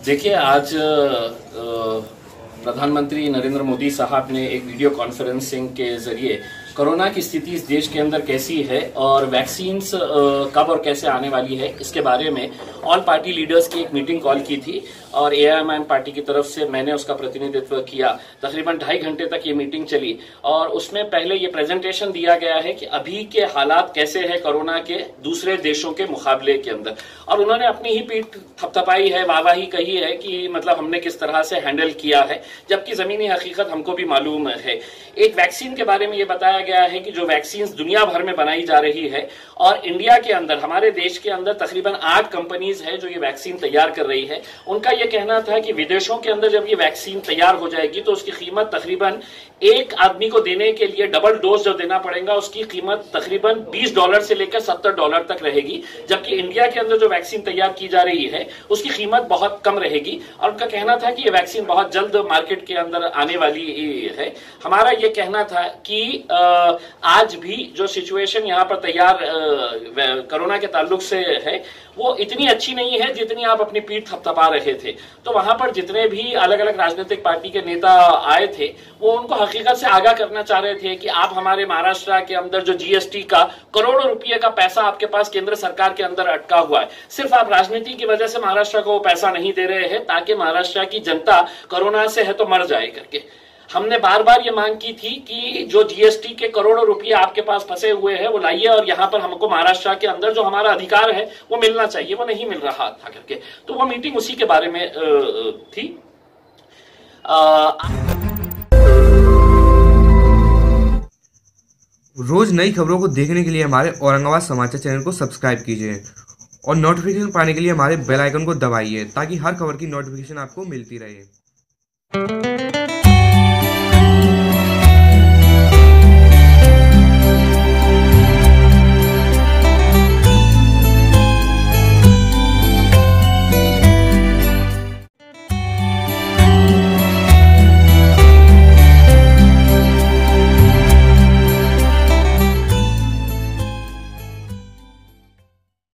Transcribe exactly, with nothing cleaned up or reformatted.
देखिए, आज प्रधानमंत्री नरेंद्र मोदी साहब ने एक वीडियो कॉन्फ्रेंसिंग के जरिए कोरोना की स्थिति इस देश के अंदर कैसी है और वैक्सीन्स कब और कैसे आने वाली है, इसके बारे में ऑल पार्टी लीडर्स की एक मीटिंग कॉल की थी और A I M I M party की तरफ से मैंने उसका प्रतिनिधित्व किया। तकरीबन ढाई घंटे तक ये मीटिंग चली और उसमें पहले ये प्रेजेंटेशन दिया गया है कि अभी के हालात कैसे हैं कोरोना के दूसरे देशों के मुकाबले के अंदर, और उन्होंने अपनी ही पीठ थपथपाई है, वाहवाही कही है कि मतलब हमने किस तरह से हैंडल किया है, जबकि जमीनी हकीकत हमको भी मालूम है। एक वैक्सीन के बारे में ये बताया गया है कि जो वैक्सीन दुनिया भर में बनाई जा रही है और इंडिया के अंदर, हमारे देश के अंदर तकरीबन आठ कंपनीज है जो ये वैक्सीन तैयार कर रही है। उनका ये कहना था कि विदेशों के अंदर जब ये वैक्सीन तैयार हो जाएगी तो उसकी कीमत तकरीबन एक आदमी को देने के लिए डबल डोज जो देना पड़ेगा उसकी कीमत तकरीबन बीस डॉलर से लेकर सत्तर डॉलर तक रहेगी, जबकि इंडिया के अंदर जो वैक्सीन तैयार की जा रही है उसकी कीमत बहुत कम रहेगी। और उनका कहना था कि ये वैक्सीन बहुत जल्द मार्केट के अंदर आने वाली है। हमारा ये कहना था कि आज भी जो सिचुएशन यहाँ पर तैयार कोरोना के ताल्लुक से है वो इतनी अच्छी नहीं है जितनी आप अपनी पीठ थपथपा रहे थे। तो वहां पर जितने भी अलग अलग राजनीतिक पार्टी के नेता आए थे वो उनको हकीकत से आगाह करना चाह रहे थे कि आप हमारे महाराष्ट्र के अंदर जो जी एस टी का करोड़ों रुपए का पैसा आपके पास केंद्र सरकार के अंदर अटका हुआ है, सिर्फ आप राजनीति की वजह से महाराष्ट्र को वो पैसा नहीं दे रहे हैं ताकि महाराष्ट्र की जनता कोरोना से है तो मर जाए करके। हमने बार बार ये मांग की थी कि जो जी एस टी के करोड़ों रुपए आपके पास फंसे हुए हैं वो लाइए और यहाँ पर हमको महाराष्ट्र के अंदर जो हमारा अधिकार है वो मिलना चाहिए, वो नहीं मिल रहा था करके। तो वो मीटिंग उसी के बारे में थी। रोज नई खबरों को देखने के लिए हमारे औरंगाबाद समाचार चैनल को सब्सक्राइब कीजिए और नोटिफिकेशन पाने के लिए हमारे बेल आइकन को दबाइए ताकि हर खबर की नोटिफिकेशन आपको मिलती रहे।